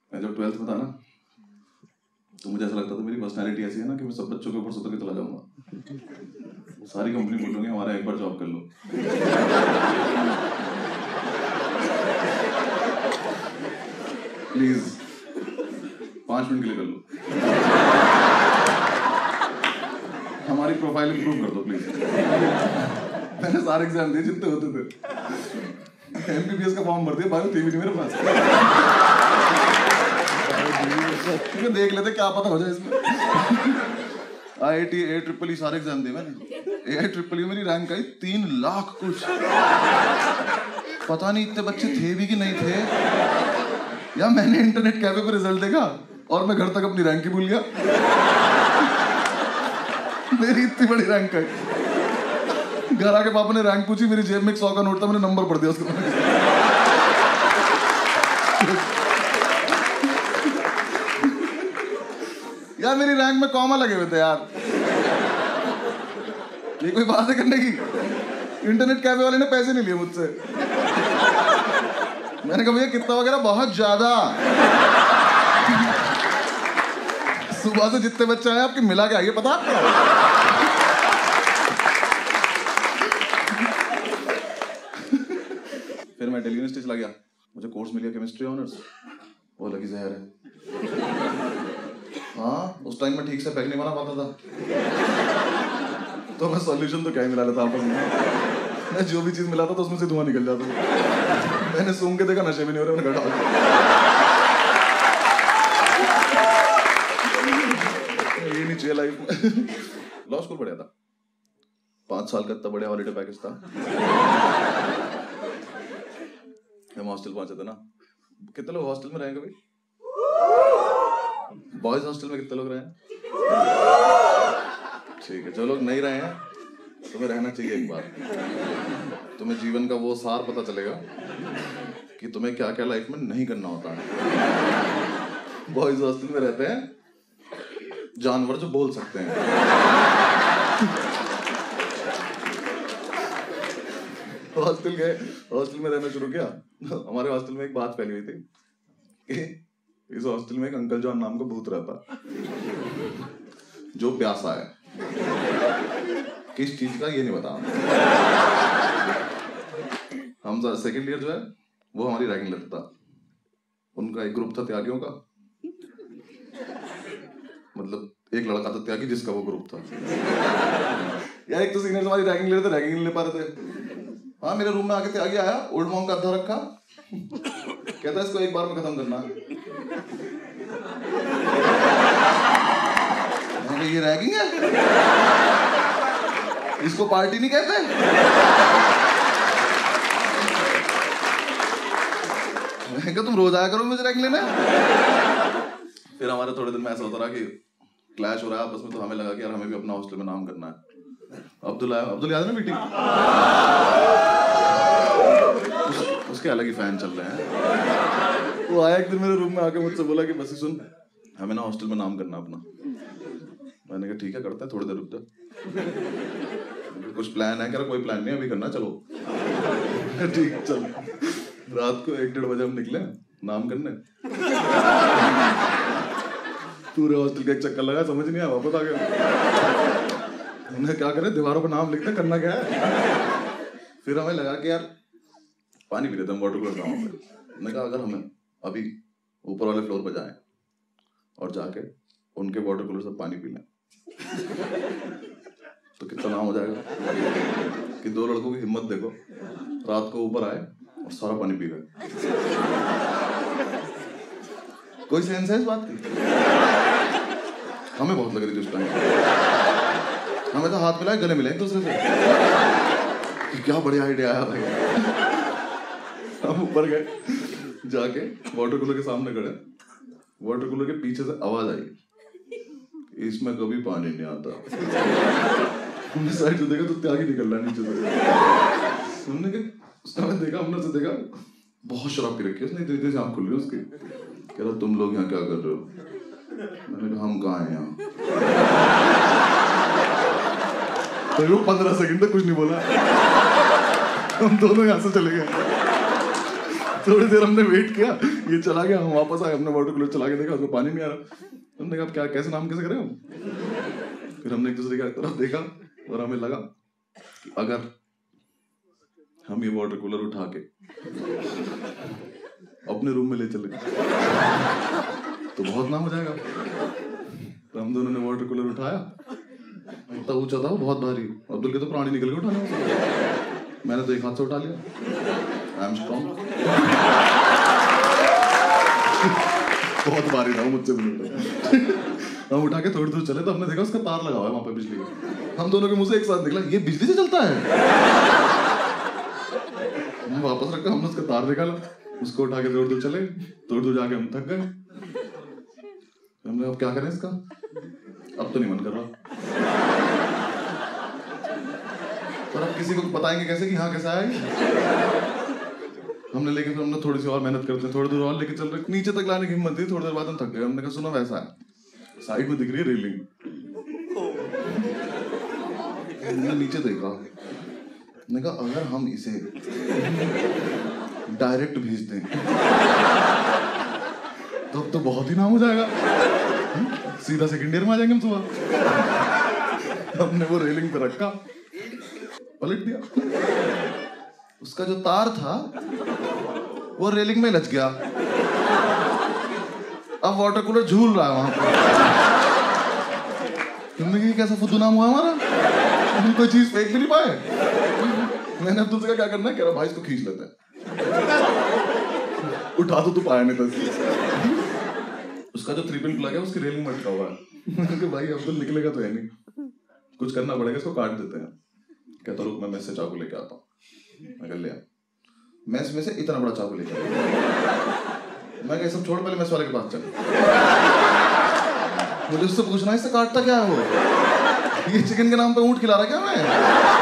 मैं जब 12th में था ना, तो मुझे ऐसा लगता था मेरी पर्सनैलिटी ऐसी है ना कि मैं सब बच्चों के ऊपर सुतर के चला जाऊंगा। सारी कंपनी बोलूंगी हमारा एक बार जॉब कर लो। प्लीज 5 मिनट के लिए कर लो, हमारी प्रोफाइल इंप्रूव कर दो प्लीज। मैंने सारे एग्जाम दिए जितने होते थे। एमबीबीएस का फॉर्म भर दिया, बायो थी भी नहीं मेरे पास। क्योंकि देख लेते क्या पता हो जाए इसमें। IIT AEEE सारे एग्जाम दिए मैंने। AIEEE मेरी रैंक आई 3 लाख कुछ। पता नहीं इतने बच्चे थे भी कि नहीं थे। या मैंने इंटरनेट कैफे पे रिजल्ट देखा और मैं घर तक अपनी रैंक ही भूल गया। मेरी इतनी बड़ी रैंक आई। घर आके पापा ने रैंक पूछी, मेरी जेब में 100 का नोट था, मैंने नंबर पढ़ दिया उसको। यार मेरी रैंक में कॉमा लगे हुए थे यार। ये कोई बात है करने की? इंटरनेट कैफे वाले ने पैसे नहीं लिए मुझसे। मैंने कहा भैया कितना वगैरह? बहुत ज्यादा। सुबह से जितने बच्चे आए आपके मिला के आइए, पता आपको? फिर मैं दिल्ली यूनिवर्सिटी चला गया, मुझे कोर्स मिल गया केमिस्ट्री ऑनर्स। वो लगी जहर है। हाँ, उस टाइम में ठीक से पैक नहीं बना पाता था, तो मैं सॉल्यूशन तो क्या ही मिला लेता आपस में। मैं जो भी चीज मिलाता था उसमें से धुआं निकल जाता था। मैंने सूंघ के देखा नशे भी नहीं हो रहे, मैंने घटा। ये नहीं चाहिए लाइफ में। लॉ स्कूल पढ़ा था, 5 साल का इतना बढ़िया हॉलीडे पैकेज था। हम हॉस्टल पहुंचे थे ना। कितने लोग हॉस्टल में रहे कभी? बॉयज हॉस्टल में कितने लोग रहे हैं? ठीक है, जो लोग नहीं रहे हैं तुम्हें रहना चाहिए एक बार। तुम्हें जीवन का वो सार पता चलेगा कि तुम्हें क्या क्या लाइफ में नहीं करना होता है। बॉयज हॉस्टल में रहते हैं जानवर जो बोल सकते हैं। हॉस्टल में रहना शुरू किया। हमारे हॉस्टल में एक बात फैली हुई थी कि इस हॉस्टल में एक अंकल जॉन नाम का भूत रहता, जो प्यासा है। किस चीज का ये नहीं बता। हम सेकेंड ईयर जो है वो हमारी रैगिंग लेता था। उनका एक ग्रुप था त्यागियों का, मतलब एक लड़का था त्यागी जिसका वो ग्रुप था। यार एक तो सीनियर्स हमारी रैगिंग ले रहे थे, रैगिंग नहीं ले पा रहे थे। हाँ, मेरे रूम में आके त्यागी आया, ओल्ड मॉन्क का अद्धा रखा, कहता इसको एक बार में खत्म करना है। ये रैगिंग है? इसको पार्टी नहीं कहते? मैं कहा तुम रोज आया करो मुझे रैगिंग लेने। फिर हमारे थोड़े दिन में ऐसा होता रहा कि क्लैश हो रहा है आपस में, तो हमें लगा कि यार हमें भी अपना हॉस्टल में नाम करना है। अब्दुल याद है ना मीटिंग? उसके अलग ही फैन चल रहे हैं। वो आया एक दिन मेरे रूम में आके मुझसे बोला कि बस सुन, हमें ना हॉस्टल में नाम करना अपना। मैंने कहा ठीक है करते हैं, थोड़ी देर रुक जा। कुछ प्लान है? कह रहा कोई प्लान नहीं अभी करना, चलो। ठीक चल। रात को 1-1:30 बजे हम निकले नाम करने। पूरे हॉस्टल का एक चक्कर लगा, समझ नहीं आया, वापस आ गया। हमने क्या करे, दीवारों पर नाम लिखते, करना क्या है। फिर हमें लगा कि यार पानी पी लेते हम वाटर कूलर गाँव पे। मैंने कहा अगर हमें अभी ऊपर वाले फ्लोर पर जाएं और जाके उनके वाटर कूलर से पानी पी लें तो कितना नाम हो जाएगा कि 2 लड़कों की हिम्मत देखो, रात को ऊपर आए और सारा पानी पी गए। कोई सेंस है इस बात की? हमें बहुत लग रही थी उस टाइम। हमें तो हाथ मिलाए गले मिले एक दूसरे से। क्या बढ़िया आइडिया आया भाई। हम ऊपर गए, जाके वाटर कूलर के सामने खड़े। वाटर कूलर के पीछे से आवाज आई, इसमें कभी पानी नहीं आता। हमने साइड से देखा तो त्यागी निकल रहा नीचे से। हमने देखा, हमने से देखा बहुत शराब पी रखी है उसने, इतनी से आँख खुल रही है उसकी। कह रहा तुम लोग यहाँ क्या कर रहे हो? मैंने कहा हम कहाँ हैं यहाँ। तो 15 सेकंड तक कुछ नहीं बोला। हम दोनों यहाँ से चले गए। थोड़ी देर हमने वेट किया, ये चला गया, हम वापस आए, हमने वाटर कूलर चला के देखा, उसमें पानी नहीं आ रहा। हमने कहा क्या कैसे नाम कैसे करें हम? फिर हमने एक दूसरे की तरफ देखा और हमें लगा कि अगर हम ये वाटर कूलर उठा के अपने रूम में ले चले तो बहुत नाम हो जाएगा। तो हम दोनों ने वाटर कूलर उठाया, इतना ऊंचा था वो, बहुत भारी। अब्दुल के तो प्राणी निकल के उठाने में, मैंने तो एक हाथ से उठा लिया। I am strong. बहुत भारी था वो, मुझसे भी। हम उठा के थोड़ी दूर चले तो हमने देखा उसका तार लगा हुआ है वहां पे बिजली का। हम दोनों के मुंह से एक साथ निकला, ये बिजली से चलता है। हम वापस रखा, हमने उसका तार निकाला, उसको उठा के थोड़ी दूर चले, थोड़ी दूर जाके हम थक गए। हमने अब क्या करें इसका, अब तो नहीं मन कर रहा, पर अब किसी को बताएंगे कैसे कि हाँ कैसा है। हमने लेके फिर हमने थोड़ी सी और मेहनत करते हैं, थोड़ी दूर और लेके चल रहे, नीचे तक लाने की हिम्मत थी। थोड़ी देर बाद हम थक गए। हमने कहा सुनो वैसा है, साइड में दिख रही है रेलिंग, हमने नीचे देखा, मैंने कहा अगर हम इसे डायरेक्ट भेज दें तो अब तो बहुत ही नाम हो जाएगा, सीधा सेकंड ईयर में आ जाएंगे हम सुबह। हमने वो रेलिंग पे रखा, पलट दिया, उसका जो तार था वो रेलिंग में लच गया। अब वाटर कूलर झूल रहा है वहां पर। तुमने कहा कैसा फुद्दू नाम हुआ हमारा, हम कोई चीज फेंक भी नहीं पाए। मैंने अब्दुल से कहा क्या करना है, कह रहा भाई इसको खींच लेते हैं। उठा तो तू पाया नहीं था। उसका जो 3 पिन प्लग है उसकी रेलिंग में अटका हुआ है। भाई अब्दुल निकलेगा तो है नहीं, कुछ करना पड़ेगा, इसको काट देते हैं। कहता रुक मैं मेस से चाकू लेके आता हूँ। मैं ले आया, मेस में से इतना बड़ा चाकू लेके आया। मैं कह सब छोड़, पहले मेस वाले के पास चल, मुझे उससे पूछना इससे काटता क्या है वो, ये चिकन के नाम पे ऊंट खिला रहा क्या मैं।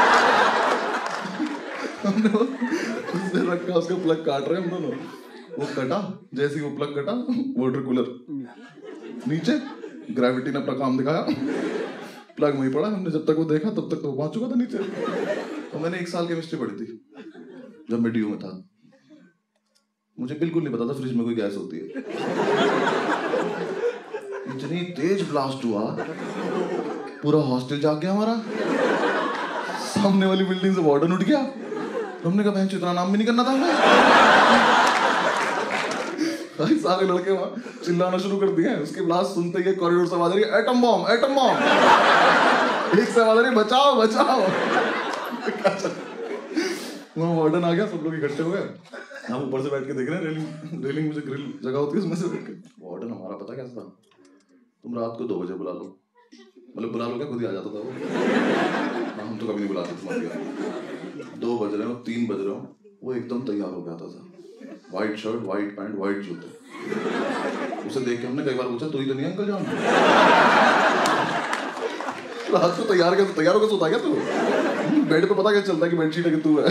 हमने उससे रखा, उसका प्लग काट रहे हम दोनों, वो कटा, जैसे ही वो प्लग कटा वाटर कूलर नीचे, ग्रेविटी ने अपना काम दिखाया, प्लग वहीं पड़ा। हमने जब तक वो देखा तब तक तो पहुंच चुका था नीचे। तो मैंने 1 साल केमिस्ट्री पढ़ी थी जब मैं DU में था। मुझे बिल्कुल नहीं पता था फ्रिज में कोई गैस होती है। इतनी तेज ब्लास्ट हुआ, पूरा हॉस्टल जाग गया हमारा। सामने वाली बिल्डिंग से वार्डन उठ गया। हमने कहा बहन इतना नाम भी नहीं करना था हमें। भाई सारे लड़के वहां चिल्लाना शुरू कर दिए। उसकी ब्लास्ट सुनते ही कॉरिडोर से आवाज आ रही है एटम बॉम्ब, एटम बॉम्ब। एक से आवाज आ रही है बचाओ बचाओ। वहां वार्डन आ गया, सब लोग इकट्ठे हो गए। हम ऊपर से बैठ के देख रहे हैं, रेलिंग में से ग्रिल जगह होती है उसमें से बैठ के। वार्डन हमारा पता कैसा था, तुम रात को 2 बजे बुला लो, मतलब बुला लो क्या, खुद ही आ जाता था वो। हम तो कभी नहीं बुलाते तुम्हारे। 2 बज रहे हो, 3 बज रहे हो, वो एकदम तैयार हो गया था। White shirt, white pant, white जूते। उसे देख के हमने कई बार पूछा तू ही तो नहीं अंकल जान। रात को तैयार होकर सोता क्या तू? बेड पे पता क्या चलता है कि बेडशीट है कि तू है।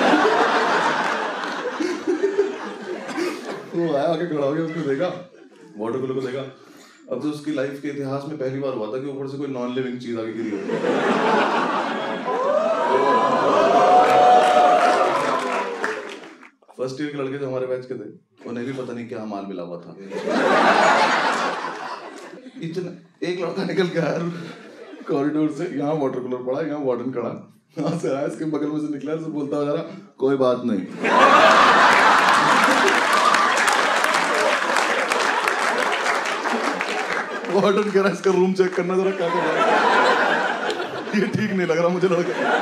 वो आया, आके खड़ा हो गया, उसको देखा, वाटर कूलर को देखा। अब तो उसकी लाइफ के इतिहास में पहली बार हुआ था कि ऊपर से कोई नॉन लिविंग चीज आगे गिरी हो। फर्स्ट ईयर के लड़के जो हमारे बैच के थे, उन्हें भी पता नहीं क्या माल मिला हुआ था। इतना एक लड़का निकल के आया कॉरिडोर से, यहाँ वाटर कूलर पड़ा, यहाँ वार्डन खड़ा, यहाँ से आया, इसके बगल में से निकला, से बोलता जा रहा कोई बात नहीं। वार्डन कह रहा इसका रूम चेक करना जरा, क्या कर रहा है, ये ठीक नहीं लग रहा मुझे।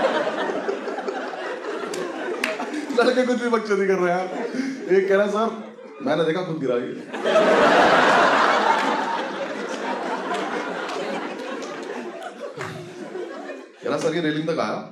लड़के कुछ भी बकचोदी कर रहे हैं। एक कह रहा सर मैंने देखा खुद गिरा। कह रहा सर ये रेलिंग तक आया,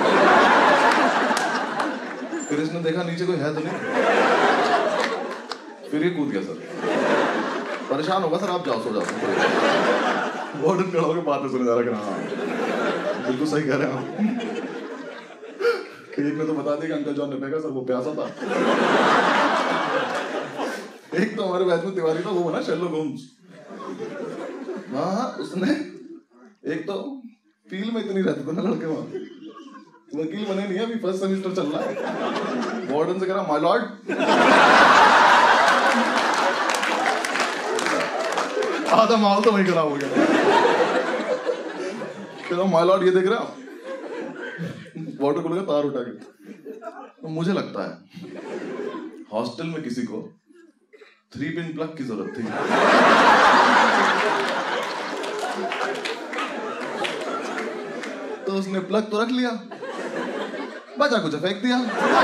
फिर इसने देखा नीचे कोई है तो नहीं, फिर ये कूद गया। सर परेशान होगा सर, आप जाओ सो जाओ। वार्डन खड़ा होकर बातें सुने जा रहा है, बिल्कुल सही कह रहे हैं आप। एक ने तो बता दिया कि अंकल जॉन ने फेंका, सर वो प्यासा था। एक तो हमारे बैच में तिवारी था, वो बना शेरलॉक होम्स। हाँ उसने, एक तो फील में इतनी रहते थे ना लड़के वहां, वकील बने नहीं है, अभी फर्स्ट सेमेस्टर चल रहा है। वार्डन से कह रहा माय लॉर्ड आधा माहौल तो वही खराब हो गया। माय लॉर्ड ये देख रहे हो वाटर कूलर का तार उठा के। तो मुझे लगता है हॉस्टल में किसी को 3 पिन प्लग की जरूरत थी। तो उसने प्लग तो रख लिया, बचा कुछ फेंक दिया।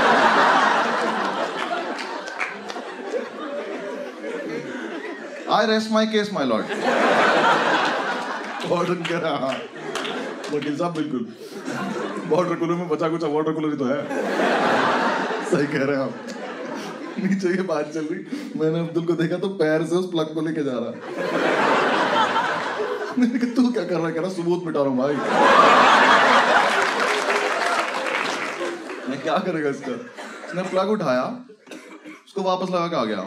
I rest my case my lord. Warden कह रहा हाँ वकील साहब बिल्कुल, वाटर कूलर में बचा कुछ वाटर कूलर ही तो है। सही कह रहे हैं आप। नीचे ये बात चल रही, मैंने अब्दुल को देखा तो पैर से उस प्लग को लेके जा रहा। मैंने कहा तू क्या कर रहा है? कह रहा सबूत मिटा रहा हूं भाई। मैं क्या करेगा इसका? उसने प्लग उठाया, उसको वापस लगा के आ गया।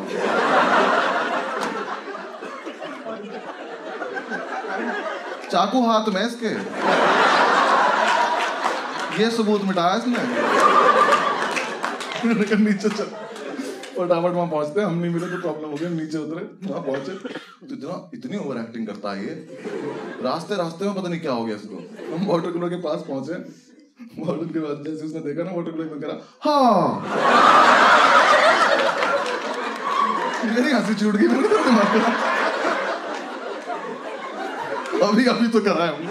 चाकू हाथ में इसके, ये सबूत मिटाया इसने। मैंने कहा नीचे चल, फटाफट वहां पहुंचते, हम नहीं मिले तो प्रॉब्लम हो गई। नीचे उतरे, वहां पहुंचे तो इतनी ओवर एक्टिंग करता है ये। रास्ते रास्ते में पता नहीं क्या हो गया इसको। हम वाटर कूलर के पास पहुंचे, वाटर के बाद जैसे उसने देखा ना वाटर कूलर में, करा हाँ। मेरी हंसी छूट गई। अभी अभी तो करा है हमने।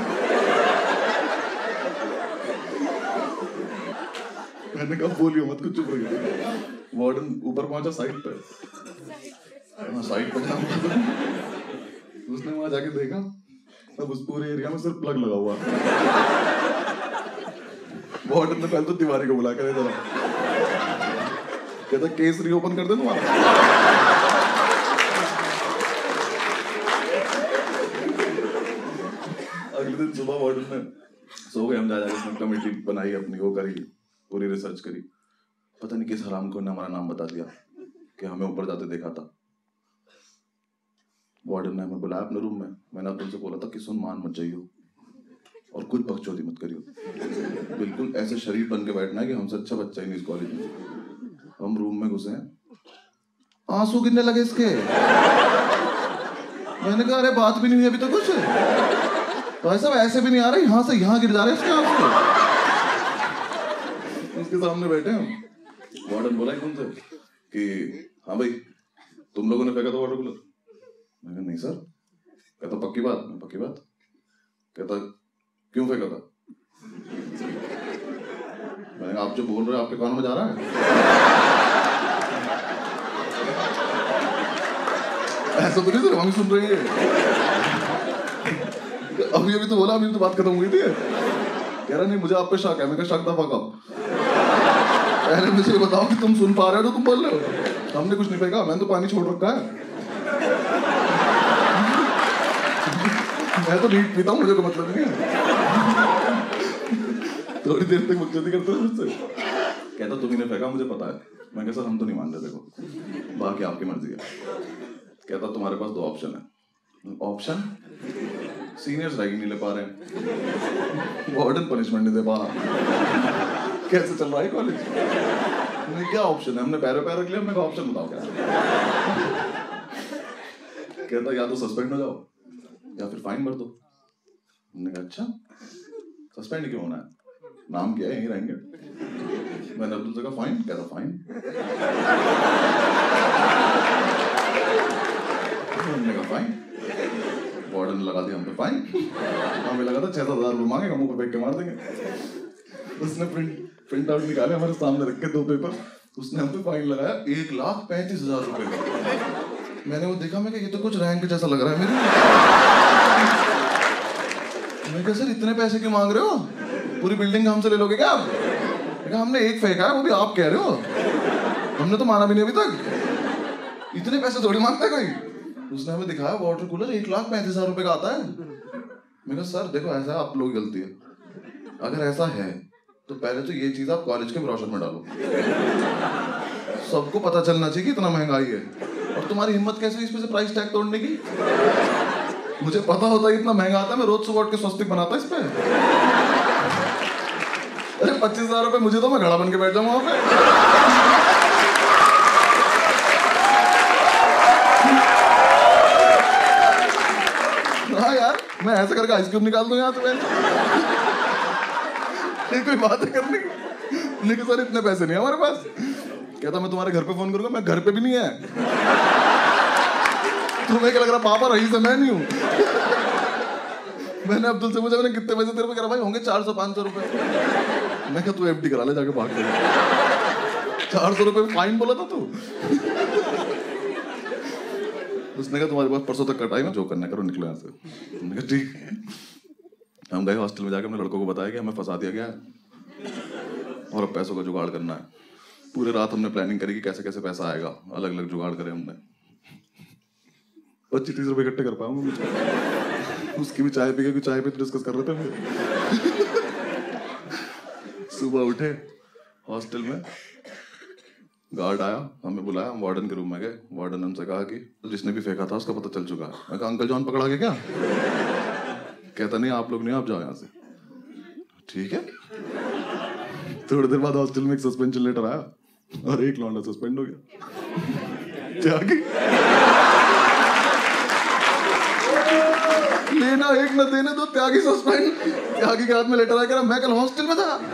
मैंने कहा बोलियो मत, कुछ चुप रहिए। वार्डन ऊपर पहुंचा साइड पे, साइड पे जाऊंगा। उसने वहां जाके देखा तब उस पूरे एरिया में सिर्फ प्लग लगा हुआ। वार्डन ने पहले तो तिवारी को बुला कर इधर, कहता केस रीओपन कर दे तुम्हारा। अगले दिन सुबह वार्डन ने सो गए हम, जा जाके उसने कमेटी बनाई अपनी, वो करी, पूरी रिसर्च करी। पता नहीं किस हराम को ने हमारा नाम बता दिया कि हमें ऊपर जाते देखा था। वार्डन ने हमें बुलाया अपने रूम में। मैंने अब्दुल से बोला था कि सुन, मान मत जाइयो और कुछ बकचोदी मत करियो, बिल्कुल ऐसे शरीफ बन के बैठना है कि हमसे अच्छा बच्चा ही नहीं इस कॉलेज में। हम रूम में घुसे, आंसू गिरने लगे इसके। मैंने कहा अरे बात भी नहीं हुई अभी तो कुछ, भाई साहब ऐसे भी नहीं आ रहे, यहाँ से यहाँ गिर जा रहे इसके आंसू। उसके सामने बैठे हम। वार्डन बोला एकदम से कि हाँ भाई तुम लोगों ने फेंका था वाटर कूलर? मैंने कहा नहीं सर। कहता पक्की बात? पक्की बात। कहता क्यों फेंका था? मैंने कहा आप जो बोल रहे हो आपके कानों में जा रहा है? ऐसा तो नहीं सर, हम सुन रहे हैं। अभी अभी तो बोला, अभी तो बात खत्म हुई थी। कह रहा नहीं मुझे आप पे शक है। मैं कहा शक दफा कब? पहले मुझे बताओ कि तुम सुन पा रहे हो तो तुम बोल रहे हो। हमने कुछ नहीं फेंका, मैंने तो पानी छोड़ रखा है। मैं तो नीट पीता हूँ, मुझे कोई मतलब नहीं है। थोड़ी देर तक बकचोदी करते हो मुझसे। कहता तुम ही ने फेंका, मुझे पता है। मैं कहा सर हम तो नहीं मान रहे, देखो बाकी आपकी मर्जी है। कहता तुम्हारे पास 2 ऑप्शन है। ऑप्शन? सीनियर्स रैगिंग नहीं ले पा रहे हैं, वार्डन पनिशमेंट नहीं दे पा रहा, कैसे चल रहा है कॉलेज? नहीं क्या ऑप्शन है? हमने पैर पैर रख लिया। मैं ऑप्शन बताओ क्या? कहता या तो सस्पेंड हो जाओ या फिर फाइन भर दो। हमने कहा अच्छा सस्पेंड क्यों होना है, नाम क्या है, यहीं रहेंगे। मैंने अब्दुल से कहा फाइन? कहता फाइन। हमने कहा फाइन। वार्डन लगा दिया हम पे फाइन। हमें लगा था 6,000 रुपये मांगेगा, मुंह पे फेंक के मार देंगे। उसने प्रिंट आउट निकाले, हमारे सामने रख के 2 पेपर। उसने हम पे फाइन लगाया 1,35,000 रुपए का। मैंने वो देखा, मैं कहा ये तो कुछ रैंक जैसा लग रहा है मेरे। मैं कहा सर इतने पैसे क्यों मांग रहे हो, पूरी बिल्डिंग हमसे ले लोगे क्या आप? कहा हमने 1 फेंका है, वो भी आप कह रहे हो, हमने तो माना भी नहीं अभी तक, इतने पैसे थोड़ी मांगता है कोई। उसने हमें दिखाया वाटर कूलर 1,35,000 रुपए का आता है। मैं कहा सर देखो ऐसा आप लोग गलती है, अगर ऐसा है तो पहले तो ये चीज आप कॉलेज के ब्रोशर में डालो, सबको पता चलना चाहिए कि इतना महंगाई है। और तुम्हारी हिम्मत कैसे हुई इस पे से प्राइस टैग तोड़ने की? मुझे पता होता है इतना महंगा आता है, मैं रोज सुबह उठ के स्वस्तिक बनाता इस पे। अरे 25,000 रुपए मुझे तो, मैं घड़ा बन के बैठ जाऊँ वहां पे। मैं ऐसे करके आइस क्यूब निकाल दूं यहाँ से? ये कोई बात है करने की? लेकिन सर इतने पैसे नहीं है हमारे पास। कहता मैं तुम्हारे घर पे फोन करूंगा। मैं घर पे भी नहीं है। तुम्हें क्या लग रहा पापा रही से मैं नहीं हूँ? मैंने अब्दुल से पूछा मैंने कितने पैसे तेरे पे करा? भाई होंगे 400-500 रुपए। मैं कहा तू एफडी करा ले जाके भाग के। 400 रुपए फाइन बोला था तू। उसने कहा तुम्हारे पास परसों तक का टाइम है, जो करना करो, निकलो यहाँ से। मैंने कहा ठीक है। हम गए हॉस्टल में, जाकर अपने लड़कों को बताया कि हमें फंसा दिया गया है और अब पैसों का जुगाड़ करना है। पूरे रात हमने प्लानिंग करी कि कैसे कैसे पैसा आएगा, अलग अलग जुगाड़ करे हमने। 25-30 रुपए इकट्ठे कर पाऊंगा मुझे। उसकी भी चाय पी के, चाय पे डिस्कस कर रहे थे हम। सुबह उठे, हॉस्टल में गार्ड आया, हमें बुलाया, हम वार्डन के रूम में गए। वार्डन हमसे कहा कि जिसने भी फेंका था उसका पता चल चुका है। मैं कहा अंकल जॉन पकड़ा गया क्या? कहता नहीं आप लोग नहीं, आप जाओ यहाँ से। ठीक है। थोड़ी देर बाद हॉस्टल में एक सस्पेंशन लेटर आया और एक लौंडा सस्पेंड हो गया। त्यागी लेना एक न देने दो, त्यागी सस्पेंड। त्यागी के हाथ में लेटर आया, मैं कल हॉस्टल में था।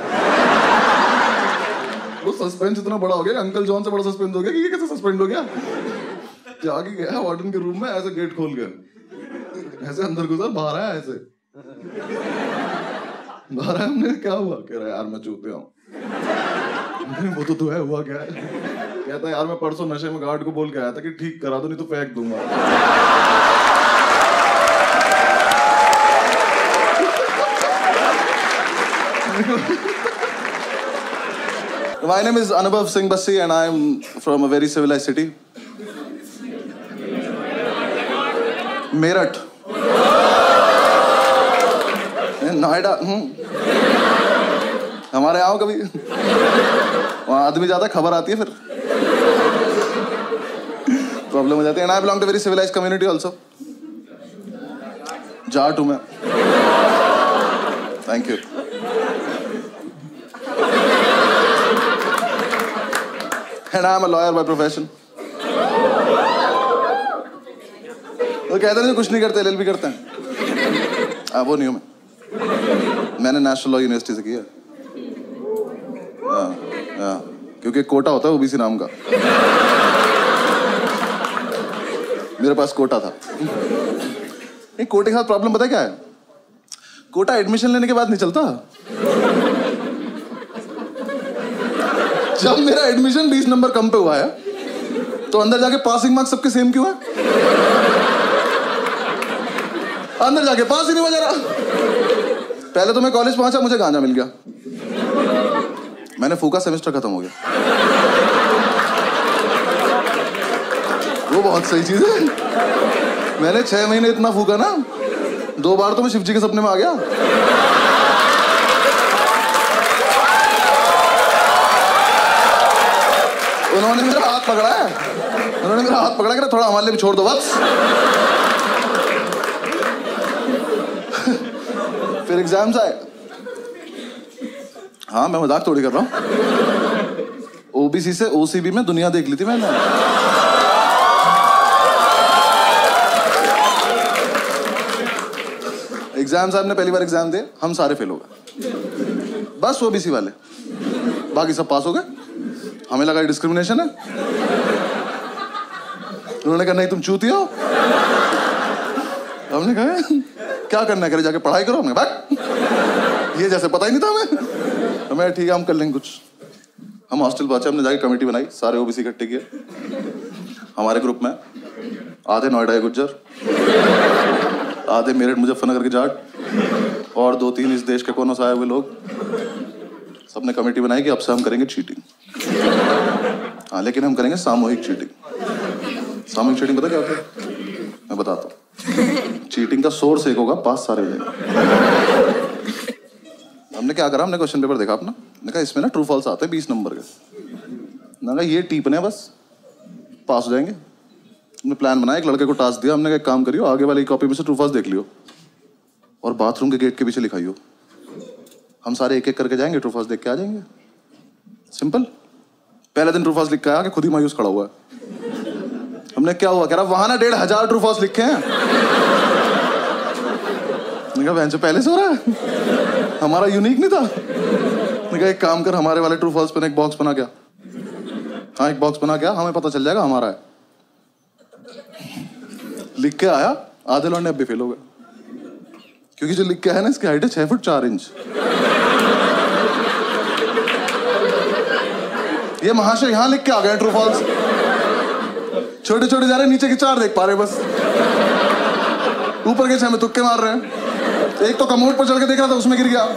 वो सस्पेंस इतना बड़ा हो गया, अंकल जॉन से बड़ा सस्पेंस हो गया कि ये कैसे सस्पेंड हो गया। त्यागी गया वार्डन के रूम में, ऐसे गेट खोल गया, ऐसे अंदर घुसा, बाहर आया, ऐसे बाहर आया। हमने क्या हुआ? कह रहा यार मैं चूतिया हूँ। वो तो है, हुआ क्या है? कहता यार मैं परसों नशे में गार्ड को बोल के आया था कि ठीक करा दो नहीं तो फेंक दूंगा। My name is Anubhav Singh Bassi and I am from a very civilized city. Meerut, Noida. हमारे यहाँ कभी वहाँ आदमी ज्यादा, खबर आती है फिर प्रॉब्लम हो जाती है। And I belong to a very civilized community also. Jat हूँ मैं। Thank you. And I am a lawyer by profession. वो कहते हैं कुछ नहीं करते, LLB करते हैं। वो नहीं हूँ मैं। मैंने नेशनल लॉ यूनिवर्सिटी से किया। क्योंकि कोटा होता है ओबीसी नाम का, मेरे पास कोटा था। एक कोटे के साथ प्रॉब्लम पता है क्या है? कोटा एडमिशन लेने के बाद नहीं चलता। जब मेरा एडमिशन 20 नंबर कम पे हुआ है तो अंदर जाके पासिंग मार्क्स सबके सेम क्यों है? अंदर जाके पास ही नहीं हो जा रहा। पहले तो मैं कॉलेज पहुंचा, मुझे गांजा मिल गया, मैंने फूका, सेमेस्टर खत्म हो गया। वो बहुत सही चीज है। मैंने 6 महीने इतना फूका ना, 2 बार तो मैं शिव जी के सपने में आ गया। उन्होंने मेरा हाथ पकड़ा है, उन्होंने मेरा हाथ पकड़ा कि थोड़ा हमारे लिए भी छोड़ दो बस। फिर एग्जाम्स आए। हाँ मैं मजाक थोड़ी कर रहा हूँ। ओबीसी से ओसीबी में दुनिया देख ली थी मैंने। एग्जाम साहब ने पहली बार एग्जाम दिए, हम सारे फेल हो गए, बस ओबीसी वाले, बाकी सब पास हो गए। हमें लगा डिस्क्रिमिनेशन है। उन्होंने कहा नहीं तुम चूती हो। हमने कहा क्या करना है, करे जाके पढ़ाई करो। हमने भाग, ये जैसे पता ही नहीं था हमें। ठीक है हम कर लेंगे कुछ। हम हॉस्टल पहुंचे, हमने जाके कमेटी बनाई, सारे ओबीसी इकट्ठे किए। हमारे ग्रुप में आधे नोएडा के गुज्जर, आधे मेरठ मुजफ्फरनगर के जाट और 2-3 इस देश के कोनों से आए हुए लोग। सबने कमेटी बनाई कि अब से हम करेंगे चीटिंग। हाँ लेकिन हम करेंगे सामूहिक चीटिंग। सामूहिक चीटिंग पता क्या होता है? मैं बताता हूँ। चीटिंग का सोर्स एक होगा, पास सारे हो जाएंगे। हमने क्या करा, हमने क्वेश्चन पेपर देखा अपना, मैंने कहा इसमें ना ट्रू फॉल्स आते हैं 20 नंबर के। मैंने कहा ये टीपने बस, पास हो जाएंगे। हमने प्लान बनाया, एक लड़के को टास्क दिया, हमने कहा एक काम करियो, आगे वाली कॉपी में से ट्रू फॉल्स देख लियो और बाथरूम के गेट के पीछे लिखाइयो। हम सारे एक एक करके जाएंगे, ट्रू फॉल्स देख के आ जाएंगे। सिंपल। पहले दिन ट्रू फॉल्स लिख के आया कि खुद ही मायूस खड़ा हुआ है। हमने क्या हुआ, कह रहा वहां ना 1500 ट्रू फॉल्स लिखे हैं। मैंने कहा बहन जो पहले से हो रहा है, हमारा यूनिक नहीं था। मैंने कहा एक काम कर, हमारे वाले ट्रू फॉल्स पे एक बॉक्स बना क्या। हाँ एक बॉक्स बना क्या, हमें पता चल जाएगा हमारा है। लिख के आया, आधे लौंडे अब भी फेल हो गए, क्योंकि जो लिख के आया ना इसकी हाइट है 6 फुट 4 इंच। ये महाशय यहाँ लिख के आ गए ट्रू फॉल्स। छोटे छोटे जा रहे, नीचे के 4 देख पा रहे बस, ऊपर के 6 में तुक्के मार रहे हैं। एक तो कमोड पर चढ़ के देख रहा था, उसमें गिर गया।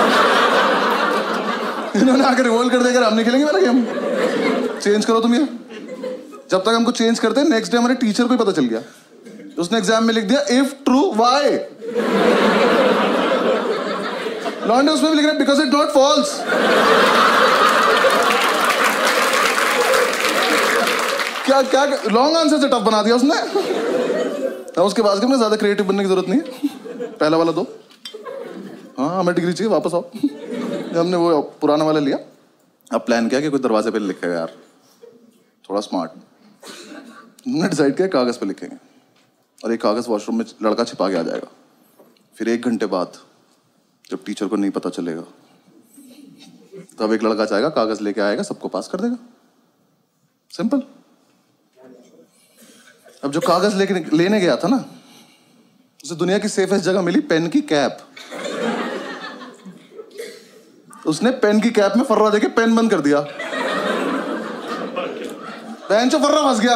इन्होंने आकर रिवोल्व कर देकर हम नहीं खेलेंगे वाला गेम, चेंज करो तुम ये। जब तक हमको चेंज करते, नेक्स्ट डे हमारे टीचर को ही पता चल गया, उसने एग्जाम में लिख दिया इफ ट्रू वाई। लॉन्डे उसमें भी लिख रहा है बिकॉज इट नॉट फॉल्स। क्या क्या लॉन्ग आंसर से टफ बना दिया उसने। तो उसके बाद में ज्यादा क्रिएटिव बनने की जरूरत नहीं है, पहला वाला दो। हाँ हमें डिग्री चाहिए, वापस आओ। हमने वो पुराना वाला लिया, अब प्लान किया कि कोई दरवाजे पे लिखेगा यार, थोड़ा स्मार्ट। हमने डिसाइड किया कागज पे लिखेंगे, और एक कागज वॉशरूम में लड़का छिपा के आ जाएगा। फिर 1 घंटे बाद जब टीचर को नहीं पता चलेगा, तब एक लड़का जाएगा, कागज लेके आएगा, सबको पास कर देगा। सिंपल। अब जो कागज लेने गया था ना, उसे दुनिया की सेफेस्ट जगह मिली, पेन की कैप। उसने पेन की कैप में फर्रा देके पेन बंद कर दिया। बेंच में फर्रा फंस गया।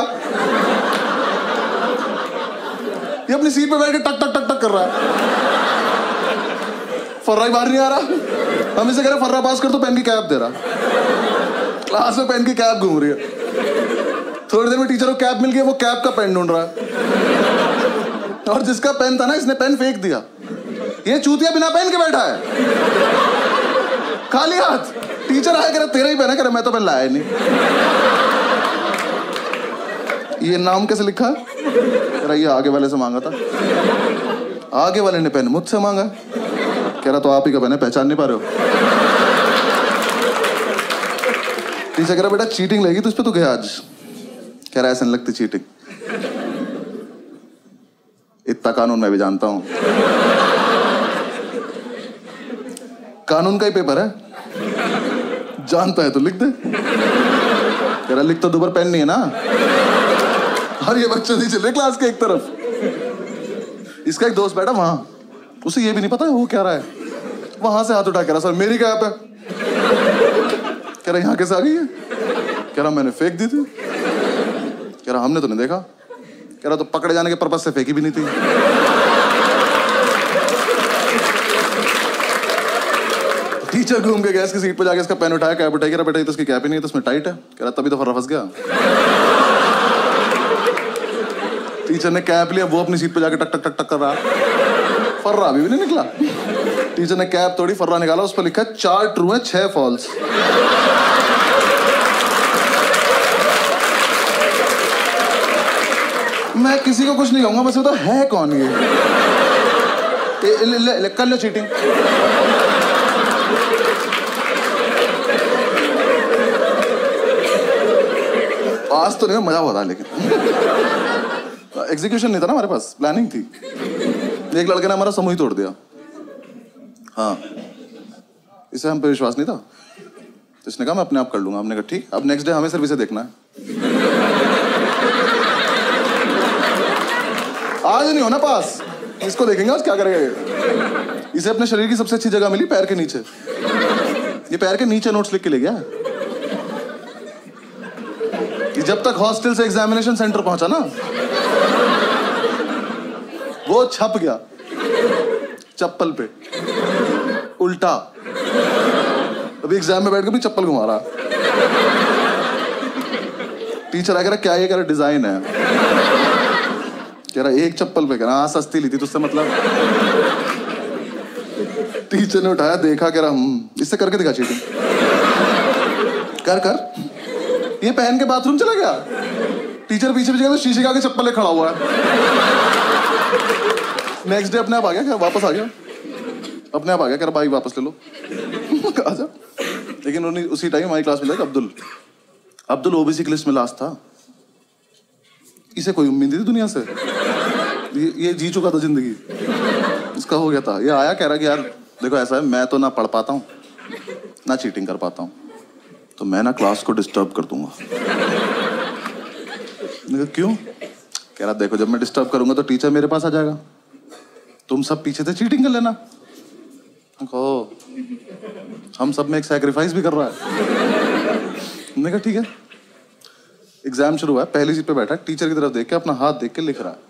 ये अपनी सीट पे बैठ के टक टक टक टक कर रहा है, फर्रा ही बाहर नहीं आ रहा। हम इसे कह रहे फर्रा पास कर, तो पेन की कैप दे रहा। क्लास में पेन की कैप घूम रही है। थोड़ी देर में टीचर को कैप मिल गई, वो कैप का पेन ढूंढ रहा है, और जिसका पेन था ना, इसने पेन फेंक दिया। ये चूतिया बिना पेन के बैठा है, खाली हाथ। टीचर आया, कह रहा तेरा ही पेन है, कह रहा मैं तो पेन लाया नहीं। ये नाम कैसे लिखा है, कह रहा ये आगे वाले से मांगा था। आगे वाले ने पेन मुझसे मांगा, कह रहा तो आप ही का पेन है, पहचान नहीं पा रहे हो। टीचर कह रहा बेटा चीटिंग लगी तो इस पे तो गया आज, कह रहा ऐसा नहीं लगती चीटिंग, इतना कानून मैं भी जानता हूं। कानून का ही पेपर है, जानता है तो लिख दे। कह रहा लिख तो दोबारा पेन नहीं है ना। और ये बच्चे नहीं चल रहे क्लास के एक तरफ। इसका एक दोस्त बैठा वहां, उसे ये भी नहीं पता है वो क्या रहा है। वहां से हाथ उठा, कह रहा सर मेरी कैप है। कह रहा यहां कैसे आ गई है, कह रहा मैंने फेंक दी थी। कह रहा हमने तो नहीं देखा। कह रहा तो पकड़े जाने के पर्पज से फेंकी भी नहीं थी। टीचर घूम के गया इसकी सीट पे, जाके इसका पेन उठाया, कैप उठाई, कह रहा बेटा ये तो इसकी कैप ही नहीं है, तो इसमें टाइट है। कह रहा तभी तो फर्रा फंस गया। टीचर ने कैप लिया, वो अपनी सीट पे जाके टक टक टक टक कर रहा, फर्रा अभी भी नहीं निकला। टीचर ने कैप तोड़ी, फर्रा निकाला, उस पर लिखा 4 ट्रू है 6 फॉल्स। मैं किसी को कुछ नहीं कहूंगा, बस बताओ है कौन ये। कर लो चीटिंग। पास तो नहीं, मजा हुआ था, लेकिन एग्जीक्यूशन नहीं था ना हमारे पास, प्लानिंग थी। एक लड़के ने हमारा समूह ही तोड़ दिया। हाँ, इसे हम पे विश्वास नहीं था, तो इसने कहा मैं अपने आप कर लूंगा। हमने कहा ठीक। अब नेक्स्ट डे हमें सिर्फ इसे देखना है। आज नहीं होना पास, इसको देखेंगे आज क्या करेगा ये। इसे अपने शरीर की सबसे अच्छी जगह मिली, पैर के नीचे। ये पैर के नीचे नोट्स लिख के ले गया। ये जब तक हॉस्टल से एग्जामिनेशन सेंटर पहुंचा ना, वो छप गया चप्पल पे उल्टा। अभी एग्जाम में बैठ के भी चप्पल घुमा रहा। टीचर आकर क्या ये कह रहा डिजाइन है, कह रहा एक चप्पल पे, कह रहा हाँ सस्ती ली थी तुझसे मतलब। टीचर ने उठाया, देखा, कह रहा इससे करके दिखा चीटिंग, कर कर। ये पहन के बाथरूम चला गया। टीचर पीछे पीछे तो शीशे के आगे चप्पल खड़ा हुआ है। नेक्स्ट डे अपने आप आ गया, क्या वापस आ गया, अपने आप आ गया, कह रहा भाई वापस ले लो। आजा। लेकिन उसी टाइम हमारी क्लास में था अब्दुल ओबीसी की लिस्ट में लास्ट था। इसे कोई उम्मीद थी दुनिया से, ये जी चुका था जिंदगी। इसका इसका हो गया था। ये आया कह रहा कि यार देखो ऐसा है, मैं तो ना पढ़ पाता हूँ ना चीटिंग कर पाता हूँ, तो मैं ना क्लास को डिस्टर्ब कर दूंगा। क्यों? कह रहा देखो जब मैं डिस्टर्ब करूंगा तो टीचर मेरे पास आ जाएगा, तुम सब पीछे से चीटिंग कर लेना। कहो हम सब में एक सैक्रिफाइस भी कर रहा है। मैंने कहा ठीक है। एग्जाम शुरू हुआ है, पहली सीट पे बैठा, टीचर की तरफ देख के अपना हाथ देख के लिख रहा है।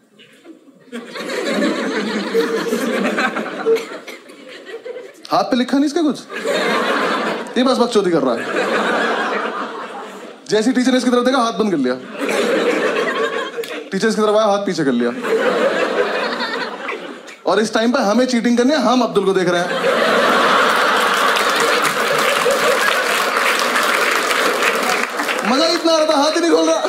हाथ पे लिखा नहीं इसका कुछ, ये बस बकचोदी कर रहा है। जैसे टीचर ने इसकी तरफ देखा, हाथ बंद कर लिया। टीचर इसकी तरफ आया, हाथ पीछे कर लिया। और इस टाइम पे हमें चीटिंग करनी है, हम अब्दुल को देख रहे हैं। मजा इतना आ रहा था, हाथ ही नहीं खोल रहा।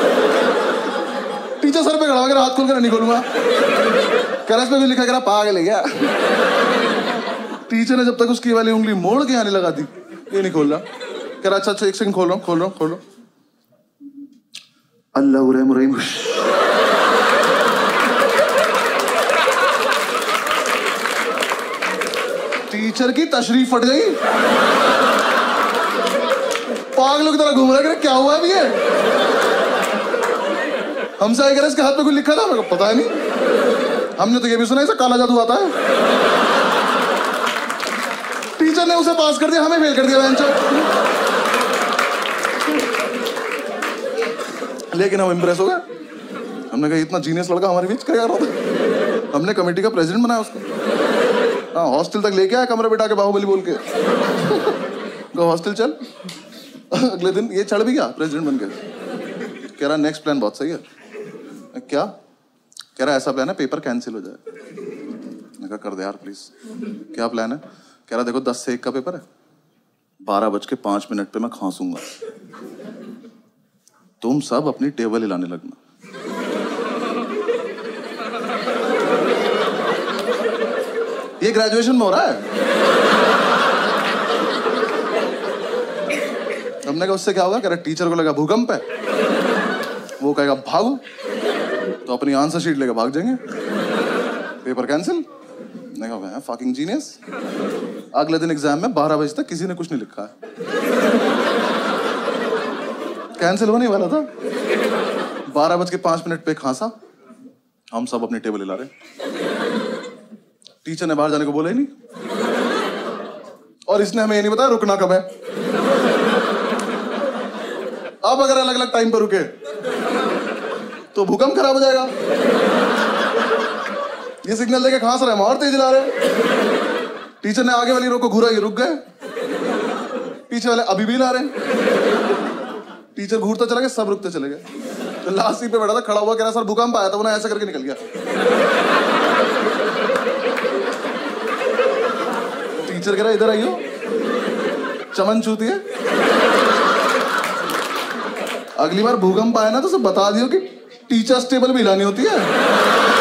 टीचर सर पे खड़ा हो गया, हाथ खोल कर नहीं खोलूंगा। कह रहा इस पे भी लिखा, कह रहा पागल है क्या? टीचर ने जब तक उसकी वाली उंगली मोड़ के आने लगा दी, ये नहीं खोल रहा। कह रहा अच्छा एक सेकंड, खोल रहा हूँ। अल्लाह रहीम। टीचर की तशरीफ फट गई। पागलों की तरह घूम रहा है, क्या हुआ अभी ये? हमसे आए, कह रहे इसके हाथ पे कुछ लिखा था। मेरे को पता नहीं, हमने तो ये भी सुना है काला जादू आता है। टीचर ने उसे पास कर दिया, हमें फेल कर दिया बेंचर। लेकिन हम इंप्रेस हो गए। हमने कहा इतना जीनियस लड़का हमारे बीच क्या रहा था। हमने कमेटी का प्रेसिडेंट बनाया उसको। हाँ, हॉस्टल तक लेके आया, कमरे बिठा के बाहुबली बोल के। हॉस्टल चल। अगले दिन ये चढ़ भी गया प्रेसिडेंट बन के। कह रहा नेक्स्ट प्लान बहुत सही है। क्या? कह रहा ऐसा प्लान है पेपर कैंसिल हो जाए। मैंने कहा कर दे यार प्लीज। क्या प्लान है? कह रहा देखो 10 से 1 का पेपर है, 12:05 पे मैं खांसूंगा, तुम सब अपनी टेबल हिलाने लगना। ये ग्रेजुएशन में हो रहा है। हमने कहा उससे क्या होगा? कह रहा टीचर को लगा भूकंप है, वो कहेगा भागो, तो अपनी आंसर शीट लेकर भाग जाएंगे, पेपर कैंसिल। मैंने कहा फकिंग जीनियस। अगले दिन एग्जाम में 12 बजे तक किसी ने कुछ नहीं लिखा है। कैंसिल होने वाला था, 12:05 पे खांसा, हम सब अपनी टेबल हिला रहे। टीचर ने बाहर जाने को बोला ही नहीं, और इसने हमें ये नहीं बताया रुकना कब है। अब अगर अलग अलग टाइम पर रुके तो भूकंप खराब हो जाएगा। ये सिग्नल देके खांस रहे, हम और तेज ला रहे। टीचर ने आगे वाली रो को घूरा, ये रुक गए, पीछे वाले अभी भी ला रहे। टीचर घूरता चला गया, सब रुकते चले गए। तो लास्ट सीट पे बैठा था, खड़ा हुआ, कह रहा सर भूकंप आया था, उन्हें ऐसा करके निकल गया। टीचर कह रहा इधर आइयो, चमन छूती है। अगली बार भूकंप आया ना तो सब बता दियो कि टीचर्स टेबल भी हिलानी होती है।